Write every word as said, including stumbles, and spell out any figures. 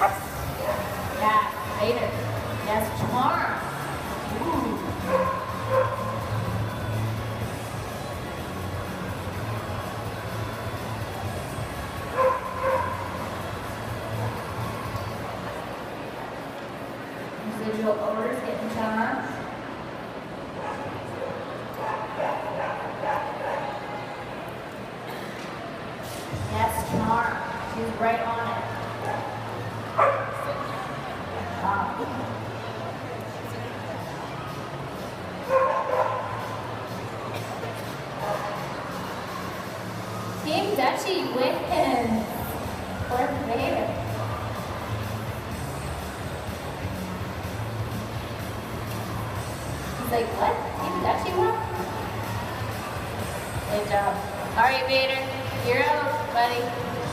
Yeah, Vader. Yes, Charm. Ooh. Residual odors getting Charm. Yes, Charm. She's right on it. Wow. Team Dutchie wins. Poor Vader. He's like, what? Team Dutchie won? Good job. All right, Vader. You're out, buddy.